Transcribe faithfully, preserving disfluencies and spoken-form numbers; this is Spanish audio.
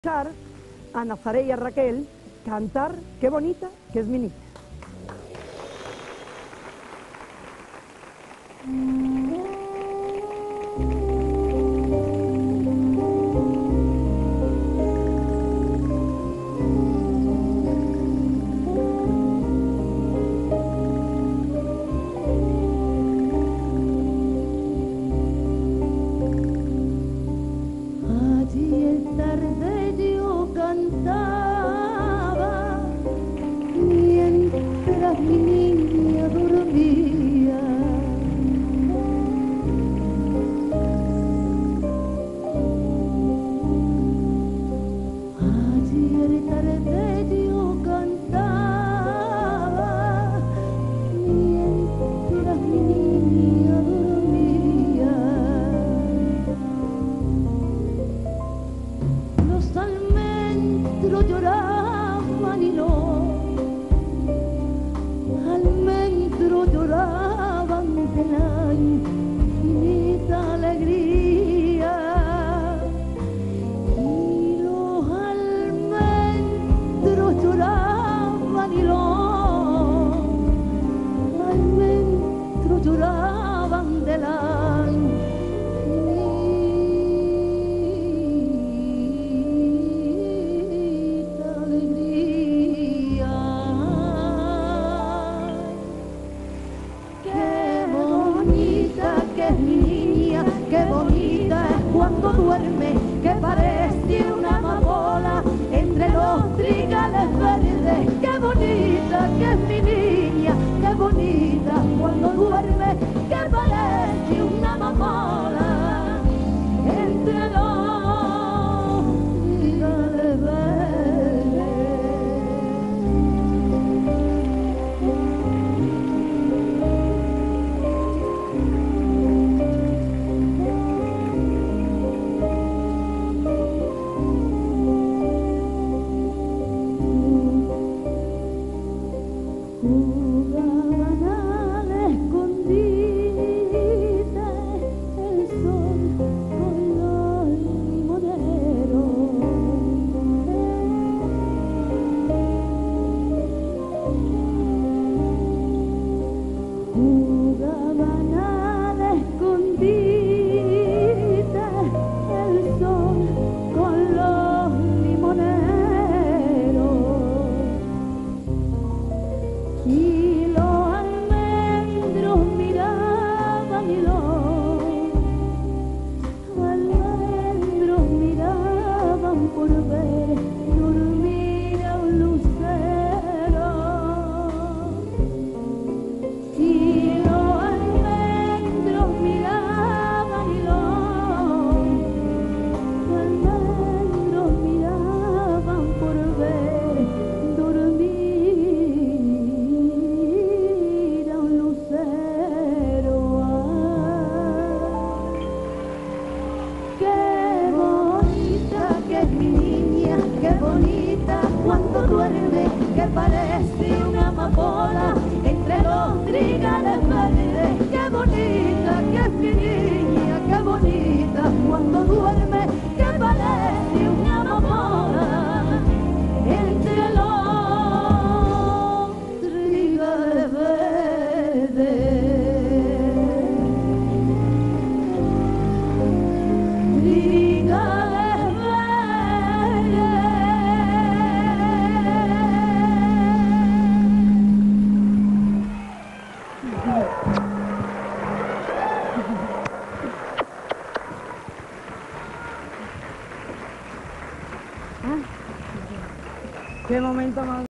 escuchar a Nazaré y a Raquel cantar Qué bonita que es mi niña. Ayer tarde yo cantaba mientras mi niña dormía. Ayer tarde yo cantaba mientras mi niña dormía. Los almendros lloraban y los almendros lloraban de la infinita alegría, y los almendros lloraban y los almendros lloraban de la qué bonita es cuando duerme, que parece una amapola entre los trigales verdes. Qué bonita que es mi niña, qué bonita cuando duerme, que parece una amapola entre los trigales verdes. Jugaban al escondite el sol con los limoneros. Jugaban al escondite el sol con los limoneros. Y los almendros miraban y los almendros miraban por ver dormir a un lucero. Y los almendros miraban y los almendros miraban por ver dormir. Qué bonita cuando duerme, que parece una amapola entre los trigales verdes. Qué bonita que es mi niña, qué bonita cuando duerme, que parece una amapola entre los trigales verdes. Qué momento más